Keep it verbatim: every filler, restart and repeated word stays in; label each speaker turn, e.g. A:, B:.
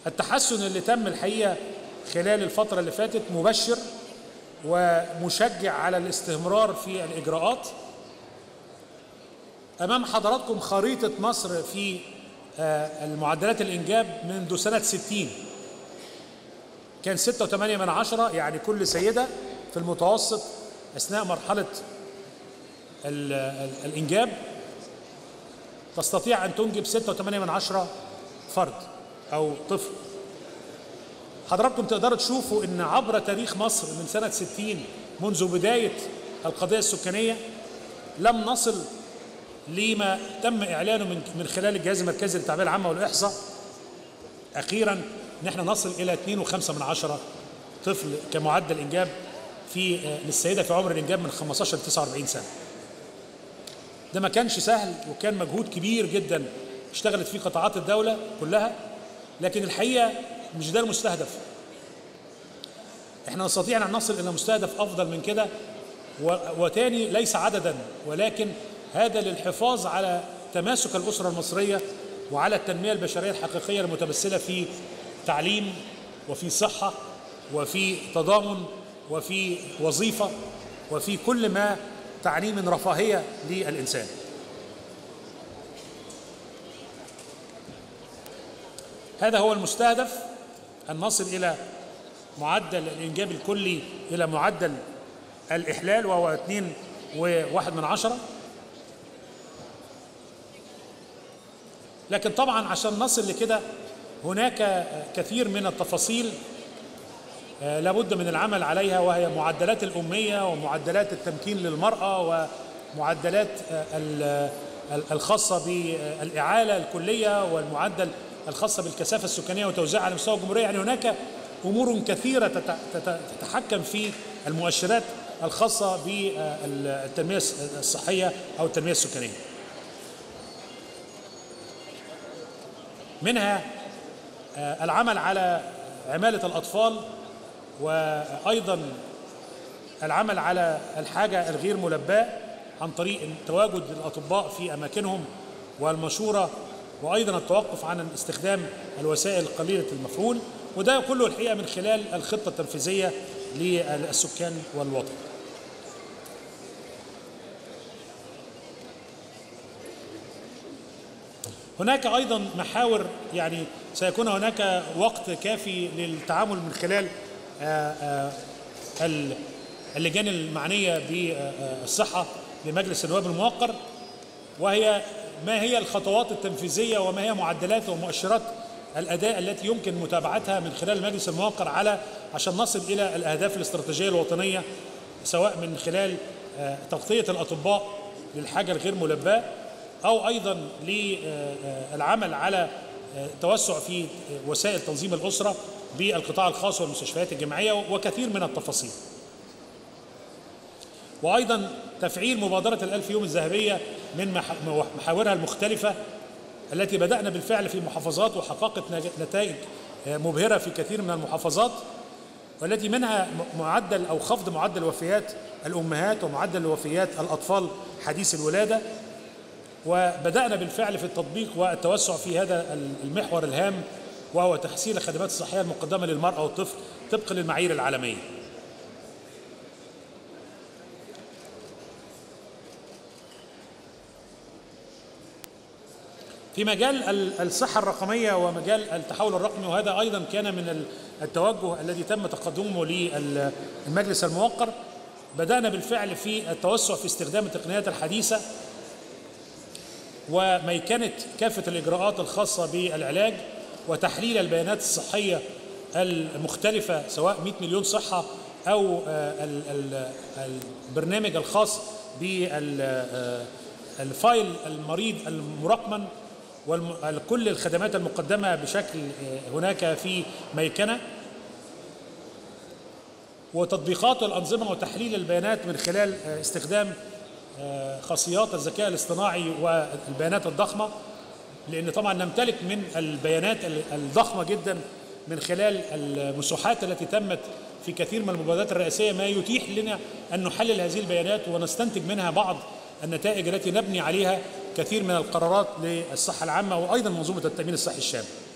A: التحسن اللي تم الحقيقة خلال الفترة اللي فاتت مبشر ومشجع على الاستمرار في الإجراءات. أمام حضراتكم خريطة مصر في المعدلات الإنجاب منذ سنة ستين، كان ستة وثمانية من عشرة، يعني كل سيدة في المتوسط أثناء مرحلة الإنجاب تستطيع أن تنجب ستة وثمانية من عشرة فرد أو طفل. حضراتكم تقدروا تشوفوا أن عبر تاريخ مصر من سنة ستين منذ بداية القضية السكانية لم نصل لما تم إعلانه من من خلال الجهاز المركزي للتعبئة العامة والإحصاء أخيرا، ان احنا نصل الى اثنين وخمسة من عشرة طفل كمعدل انجاب في للسيده في عمر الانجاب من خمستاشر ل تسعة وأربعين سنه. ده ما كانش سهل وكان مجهود كبير جدا اشتغلت فيه قطاعات الدوله كلها، لكن الحقيقه مش ده المستهدف. احنا نستطيع ان نصل الى مستهدف افضل من كده، وتاني ليس عددا ولكن هذا للحفاظ على تماسك الاسره المصريه وعلى التنميه البشريه الحقيقيه المتمثله في تعليم وفي صحة وفي تضامن وفي وظيفة وفي كل ما تعنيه من رفاهية للإنسان. هذا هو المستهدف، أن نصل إلى معدل الإنجاب الكلي إلى معدل الإحلال وهو اثنين وواحد من عشرة. لكن طبعا عشان نصل لكده هناك كثير من التفاصيل لابد من العمل عليها، وهي معدلات الأمية ومعدلات التمكين للمرأة ومعدلات الخاصة بالإعالة الكلية والمعدل الخاصة بالكثافة السكانية وتوزيعها على مستوى الجمهورية. يعني هناك أمور كثيرة تتحكم في المؤشرات الخاصة بالتنمية الصحية أو التنمية السكانية، منها العمل على عمالة الأطفال، وأيضا العمل على الحاجة الغير ملباة عن طريق تواجد الأطباء في أماكنهم والمشورة، وأيضا التوقف عن استخدام الوسائل قليلة المفعول، وده كله الحقيقة من خلال الخطة التنفيذية للسكان والوطن. هناك أيضا محاور، يعني سيكون هناك وقت كافي للتعامل من خلال اللجان المعنية بالصحة لمجلس النواب الموقر، وهي ما هي الخطوات التنفيذية وما هي معدلات ومؤشرات الأداء التي يمكن متابعتها من خلال المجلس الموقر على عشان نصل إلى الأهداف الاستراتيجية الوطنية، سواء من خلال تغطية الأطباء للحاجة الغير ملباة، أو أيضا للعمل على توسع في وسائل تنظيم الأسرة بالقطاع الخاص والمستشفيات الجامعية وكثير من التفاصيل. وأيضا تفعيل مبادرة الألف يوم الذهبية من محاورها المختلفة التي بدأنا بالفعل في محافظات وحققت نتائج مبهرة في كثير من المحافظات، والتي منها معدل أو خفض معدل وفيات الأمهات ومعدل وفيات الأطفال حديث الولادة. وبدأنا بالفعل في التطبيق والتوسع في هذا المحور الهام، وهو تحسين الخدمات الصحية المقدمة للمرأة والطفل طبقا للمعايير العالمية. في مجال الصحة الرقمية ومجال التحول الرقمي، وهذا أيضا كان من التوجه الذي تم تقدمه للمجلس الموقر، بدأنا بالفعل في التوسع في استخدام التقنيات الحديثة وميكنة كافة الإجراءات الخاصة بالعلاج وتحليل البيانات الصحية المختلفة، سواء مئة مليون صحة أو البرنامج الخاص بالفايل المريض المرقمن وكل الخدمات المقدمة بشكل هناك في ميكنة، وتطبيقات الأنظمة وتحليل البيانات من خلال استخدام خاصيات الذكاء الاصطناعي والبيانات الضخمة، لأن طبعا نمتلك من البيانات الضخمة جدا من خلال المساحات التي تمت في كثير من المبادرات الرئاسية، ما يتيح لنا أن نحلل هذه البيانات ونستنتج منها بعض النتائج التي نبني عليها كثير من القرارات للصحة العامة وأيضا منظومة التأمين الصحي الشامل.